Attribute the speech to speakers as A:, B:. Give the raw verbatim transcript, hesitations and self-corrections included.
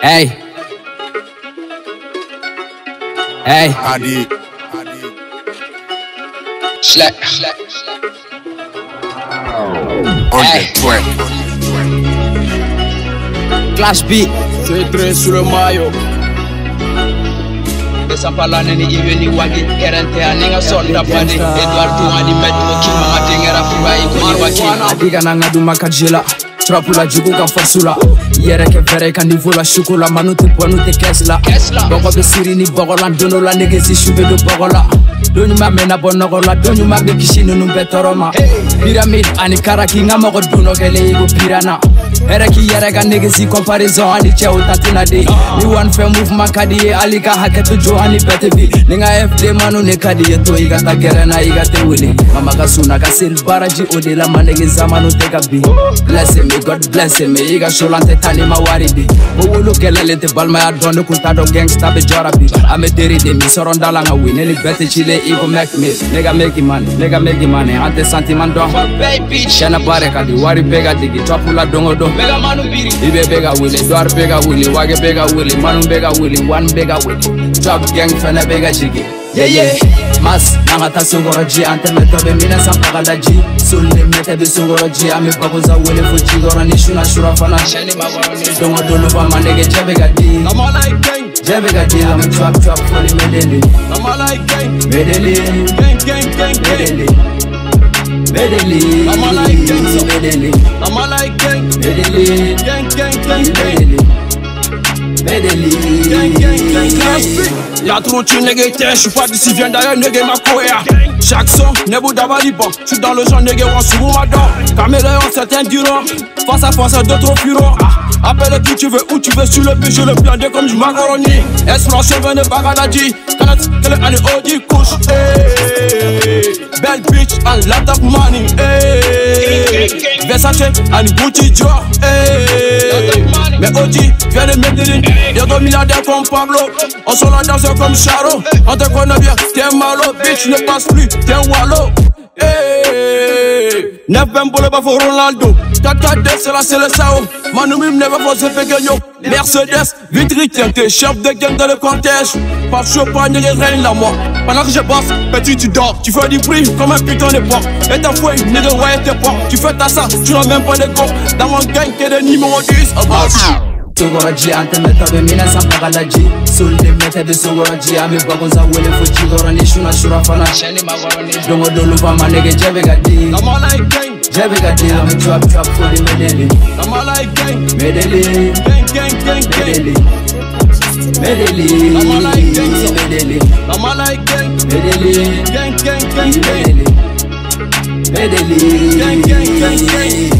A: Hey. Hey.
B: Adi.
A: Slack.
B: On
A: Hey.
B: the track.
A: Clash beat.
C: C'est très sur le maillot.
A: Besampalane ni iwe ni wagi kerente aninga sonda pani Edward Tuwani metmo kima matengera fuwa iko ni wakina Adiga na ngadu makajila Trapula jigu kan forsula Yere ke vere kan nivola shukula Manuti bonuti kesla Boko besiri ni bogola Donola negesi shube do bogola Donu ma mena bonogola Donu ma bekishi nunu betoroma Pyramid ani karaki nga mogo duno kele igo pirana Ere ki yere ka negesi comparaison ani che utatina de Ni one fair movement kadi ye alika haketu jo ani bete bi Ninga F D manu ne kadi ye to iga ta gerena iga te wili Mama ka suna ka sil baraji ode la manege zamanu te ka bi Bless me, God bless me, iga sholante tani ma waridi Owolo kelele te balma ya donde kunta do gangsta be jorabi Ame deri de mi soronda la nga win Eli bete chile igo make me Nigga make money, nigga make money Ante sentiment don Shana bare kadi wari bega digi Trapula dongo do Bega manu biri Ibe bega wili, doar bega wili Wage bega wili, manu bega wili One bega wili Trap gang fene bega jigi Yeah yeah Mas, nanga ta sungoro ji Ante metobe mine sampagada ji Sulli mete be sungoro ji Ami babuza wili fuji goro ni shuna shura fana Shani magoro ni Dongo dulu ba manege jebe gadi
C: Nama like gang.
A: Jebe gadi Lama trap trap foli medeli
C: Nama like gang.
A: Medeli
C: Gang gang gang gang.
A: Medeli Medeli
C: Nama like gang so.
A: Medeli
C: Nama like gang.
A: Medeli
C: Gang gang gang gang.
A: Medeli Medeli
C: Gang gang gang gang. Y'a trop de négé, j'suis pas d'ici, viens d'ailleurs, négé ma cohère. Chaque son, nebo d'abaliban, j'suis dans le genre négé, on souvent ma dent. Caméléon, c'est endurant, face à face, d'autres furons. Appelle qui tu veux, où tu veux, sur le but, je le blinde comme du macaroni. Explosion, venez bagadadi, canette, qu'elle est allée au dit couche. Belle bitch, and lot of money. Versace, and Gucci Dior. Mais Odi, viens de Medellin, y'a deux milliardaires comme Pablo. On s'en a dansé comme Charo. On te connaît bien, t'es malo, bitch ne passe plus, t'es wallo. Hey, neuf vingt pour le bas pour Ronaldo. Tata D, c'est la c'est le Sao. Manu Mim never for the pequeño. Mercedes, vitri, tiens, t'es chef de gang dans le cortège. Pas chaud, pas de reine là, moi. Pendant que je bosse, petit, tu dors. Tu fais du bruit comme un putain de porc. Et ta fouille, nigga, ouais, t'es porc. Tu fais ta ça, tu n'as même pas de corps. Dans mon gang, t'es le numéro dix. Oh,
A: Sungoro ji ante metobe mina sampagada ji Sulli mete be sungoro ji Ami babuza wili fuji goro ni shuna shura fana Shani magoro ni Dongo dulu ba manege jebe gadi
C: Nama like gang.
A: Jebe gadi Lama trap trap foli medeli
C: Nama like gang.
A: Medeli
C: Gang gang gang gang.
A: Medeli Medeli
C: Nama like gang so.
A: Medeli
C: Nama like gang.
A: Medeli
C: Gang gang gang gang.
A: Medeli Medeli
C: Gang gang gang gang.